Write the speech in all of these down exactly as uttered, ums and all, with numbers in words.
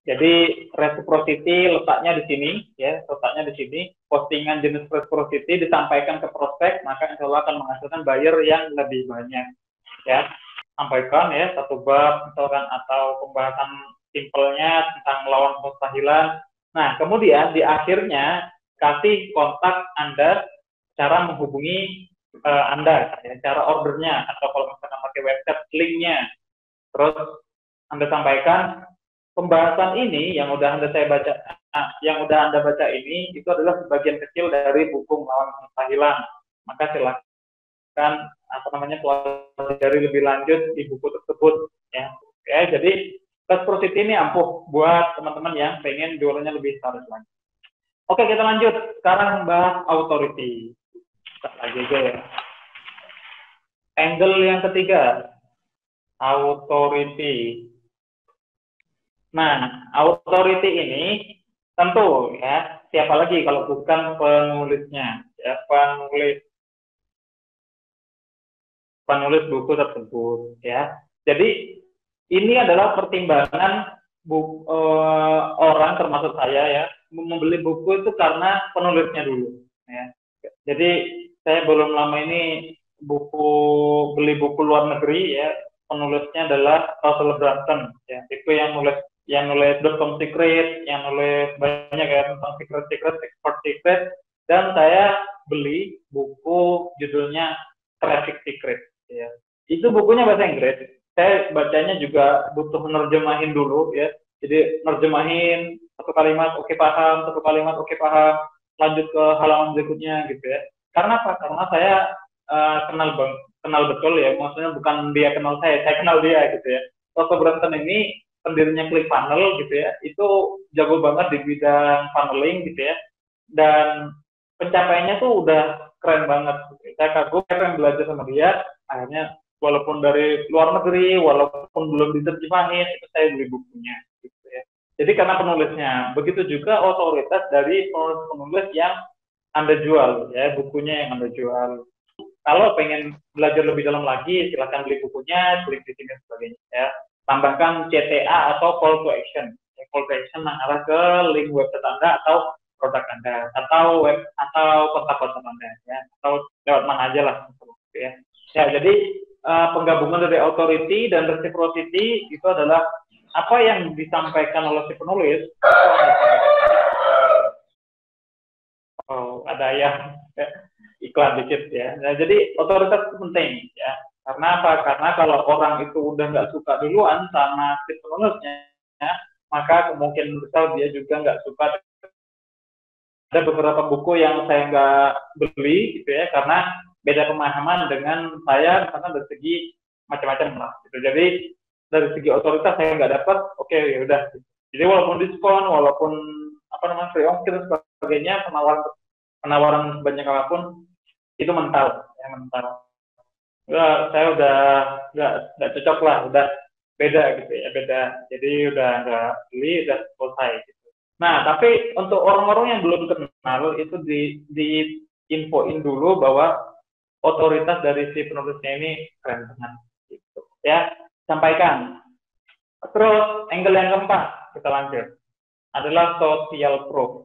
Jadi reciprocity letaknya di sini, ya, letaknya di sini. Postingan jenis reciprocity disampaikan ke prospek, maka insya Allah akan menghasilkan buyer yang lebih banyak. Ya, sampaikan ya satu bab misalkan atau pembahasan simpelnya tentang melawan kemustahilan. Nah, kemudian di akhirnya kasih kontak Anda, cara menghubungi uh, Anda, ya, cara ordernya atau kalau misalkan pakai website linknya. Terus Anda sampaikan pembahasan ini yang udah Anda saya baca, nah, yang udah Anda baca ini itu adalah sebagian kecil dari buku Melawan Kemustahilan. Maka silakan apa namanya pelajari lebih lanjut di buku tersebut ya. Ya, jadi reciprocity ini ampuh buat teman-teman yang pengen jualannya lebih serius lagi. Oke, kita lanjut. Sekarang bahas authority. Lagi aja ya. Angle yang ketiga, authority. Nah, authority ini tentu ya, siapa lagi kalau bukan penulisnya, ya, penulis penulis buku tersebut ya. Jadi ini adalah pertimbangan bu, uh, orang termasuk saya ya, membeli buku itu karena penulisnya dulu ya. Jadi saya belum lama ini buku beli buku luar negeri ya, penulisnya adalah Russell Brunson ya, itu yang nulis yang nulis dot com secret, yang nulis banyak ya tentang secret secret expert secret, dan saya beli buku judulnya Traffic Secret ya. Itu bukunya bahasa Inggris. Saya bacanya juga butuh menerjemahin dulu ya. Jadi nerjemahin satu kalimat oke okay, paham, satu kalimat oke okay, paham, lanjut ke halaman berikutnya gitu ya. Karena apa? Karena saya uh, kenal bang, kenal betul ya. Maksudnya bukan dia kenal saya, saya kenal dia gitu ya. Russell Brunson ini pendirinya ClickFunnels gitu ya, itu jago banget di bidang funneling gitu ya, dan pencapaiannya tuh udah keren banget. Saya kagum, saya pengen belajar sama dia. Akhirnya walaupun dari luar negeri, walaupun belum diterjemahin, itu saya beli bukunya gitu ya. Jadi karena penulisnya, begitu juga otoritas dari penulis-penulis yang Anda jual ya, bukunya yang Anda jual. Kalau pengen belajar lebih dalam lagi, silakan beli bukunya, klik di sini dan sebagainya ya. Tambahkan C T A atau call to action. Call to action mengarah ke link website Anda atau produk Anda, atau web atau kontak WhatsApp Anda ya, atau lewat mana aja lah ya. Ya, jadi uh, penggabungan dari authority dan reciprocity itu adalah apa yang disampaikan oleh si penulis. Oh, ada yang ya, iklan dikit ya. Nah, jadi otoritas itu penting ya. Karena apa? Karena kalau orang itu udah nggak suka duluan sama si penulisnya, maka kemungkinan besar dia juga nggak suka. Ada beberapa buku yang saya nggak beli gitu ya, karena beda pemahaman dengan saya, karena dari segi macam-macam lah. Gitu. Jadi dari segi otoritas saya nggak dapat, oke okay, ya udah. Jadi walaupun diskon, walaupun apa namanya free ongkir dan sebagainya, penawaran penawaran sebanyak apapun itu mental, ya mental. Ya, saya udah nggak nggak cocok lah, udah beda gitu ya, beda. Jadi udah nggak beli, udah selesai. Gitu. Nah, tapi untuk orang-orang yang belum kenal itu di di infoin dulu bahwa otoritas dari si penulisnya ini keren banget. Gitu. Ya, sampaikan. Terus angle yang keempat kita lanjut adalah social proof.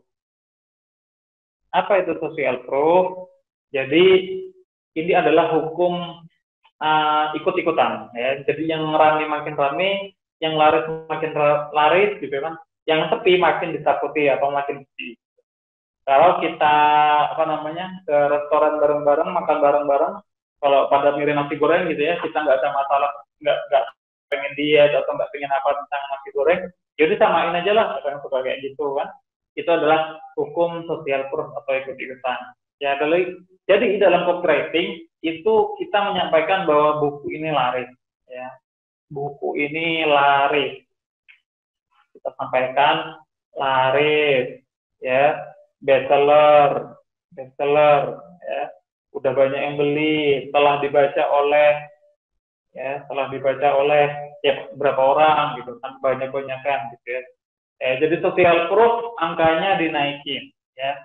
Apa itu social proof? Jadi ini adalah hukum uh, ikut-ikutan ya. Jadi yang rame makin rame, yang laris makin laris gitu kan. Yang sepi makin ditakuti atau makin sepi. Kalau kita apa namanya ke restoran bareng-bareng, makan bareng-bareng, kalau pada mirip nasi goreng gitu ya, kita nggak ada masalah, nggak nggak pengen diet atau nggak pengen apa tentang nasi goreng, jadi samain aja lah, yang suka kayak gitu kan. Itu adalah hukum social proof atau ikut-ikutan. Ya, jadi dalam copywriting itu kita menyampaikan bahwa buku ini laris, ya, buku ini laris. Kita sampaikan laris, ya, bestseller, bestseller, ya, udah banyak yang beli, telah dibaca oleh, ya, telah dibaca oleh ya berapa orang gitu kan, banyak-banyak kan gitu ya. Eh, jadi social proof angkanya dinaikin, ya.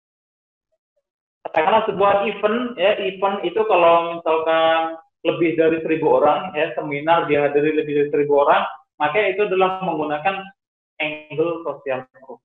Katakanlah sebuah event, ya, event itu kalau misalkan lebih dari seribu orang, ya, seminar dihadiri lebih dari seribu orang, maka itu adalah menggunakan angle social proof.